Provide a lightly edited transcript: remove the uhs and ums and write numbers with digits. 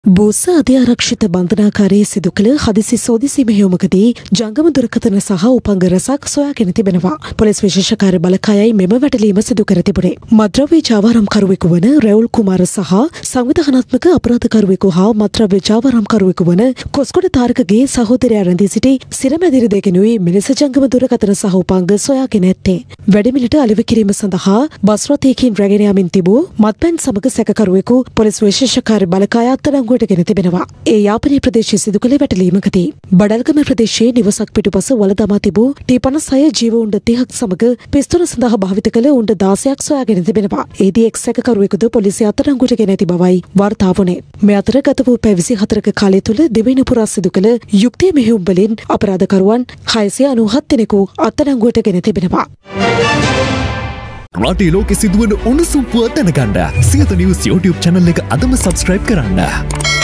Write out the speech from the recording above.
බෝස අධ්‍යාරක්ෂිත බන්ධනාකාරයේ සිදු කළ හදිසි සෝදිසි මෙහෙයුමකදී ජංගම දුරකථන සහ උපංග රසක් සොයාගෙන තිබෙනවා. පොලිස් විශේෂ කාර්ය බලකායයි මෙම වැටලීම සිදු කර තිබුණේ. මත්ද්‍රව්‍ය ජාවාරම්කරුවෙකු වන රැවුල් කුමාර සහ සංවිධානාත්මක අපරාධකරුවෙකු හා මත්ද්‍රව්‍ය ජාවාරම්කරුවෙකු වන කොස්ගොඩ තාරකගේ සහෝදරයා රැඳී සිටි සිරමැදිරි දෙකෙනුයි මිනිස ජංගම දුරකථන සහ උපංග සොයාගෙන ඇත්තේ. වැඩමිලට අලෙවි කිරීම සඳහා බස් රථයකින් රැගෙන යමින් තිබූ මත්පැන් සමග සැකකරුවෙකු පොලිස් විශේෂ කාර්ය බලකාය අත්අඩංගුවට ගෙන තිබෙනවා. ඒ යාපනයේ ප්‍රදේශයේ සිදු කළ වැටලීමකදී බඩල්ගම ප්‍රදේශයේ නිවසක් පිටුපස වල දමා තිබූ T56 ජීව උණ්ඩ 30ක් සමග පිස්තෝල සඳහා භාවිත කළ උණ්ඩ 16ක් සොයාගෙන තිබෙනවා. ඒදී එක් සැකකරුවෙකුද පොලිසිය අත්අඩංගුවට ගෙන ඇති බවයි වාර්තා වුණේ. මේ අතර ගත වූ පැය 24ක කාලය තුළ දෙවයින පුරා සිදු කළ යුක්තිය මෙහෙයුම් වලින් අපරාධකරුවන් 697 දෙනෙකු අත්අඩංගුවට ගෙන තිබෙනවා. රටේ ලෝකෙ සිදුවන උණුසුම් පුවත් දැනගන්න සියත නිවුස් YouTube channel එක අදම subscribe කරන්න.